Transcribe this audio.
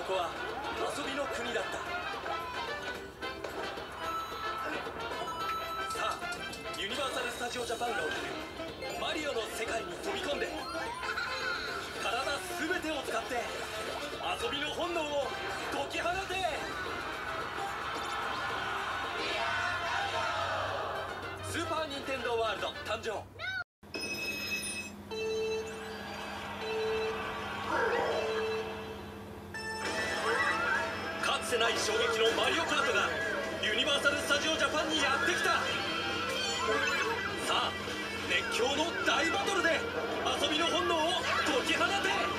こは遊びの国だった。さあ、ユニバーサル・スタジオ・ジャパンが送るマリオの世界に飛び込んで、体全てを使って遊びの本能を解き放て。スーパー・ニンテンドー・ワールド誕生。かつてない衝撃のマリオカートがユニバーサル・スタジオ・ジャパンにやってきた。さあ、熱狂の大バトルで遊びの本能を解き放て。